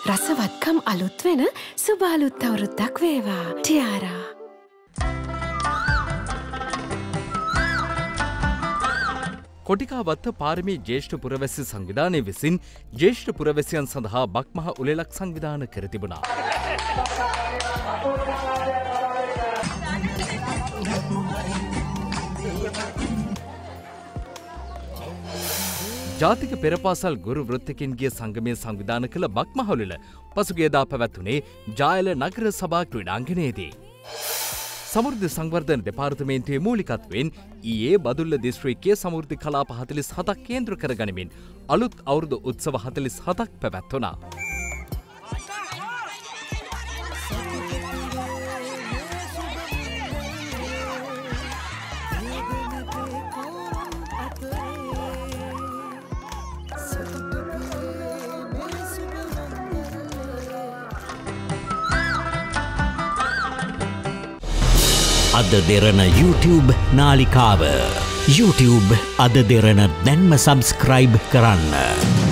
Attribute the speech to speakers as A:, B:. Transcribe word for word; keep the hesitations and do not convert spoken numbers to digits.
A: රසවත්කම් අලුත් වෙන සුබ අලුත් අවුරුද්දක් වේවා. ටියාරා.
B: කොටිකාවත්ත පාරමී ජ්‍යෙෂ්ඨ පුරවැසි සංවිධානය විසින් ජ්‍යෙෂ්ඨ පුරවැසියන් සඳහා බක්මහ උළෙලක් සංවිධාන කර තිබුණා. ජාතික පෙරපාසල් ගුරු වෘත්තිකින්ගේ සංගමය සංවිධාන කළ බක්මහ උළෙල පසුගියදා පැවැත්වුණේ ජායල නගර සභා ක්‍රීඩාංගණයේදී. සමෘද්ධි සංවර්ධන දෙපාර්තමේන්තුවේ මූලිකත්වයෙන් ඊයේ බදුල්ල දිස්ත්‍රික්කයේ සමෘද්ධි කලාප හතළිස් හතක් කේන්ද්‍ර කර ගනිමින් අලුත් අවුරුදු උත්සව හතළිස් හතක් පැවැත්වුණා.
C: අද දෙරණ YouTube නාලිකාව YouTube අද දෙරණ දැන්ම සබස්ක්‍රයිබ් කරන්න.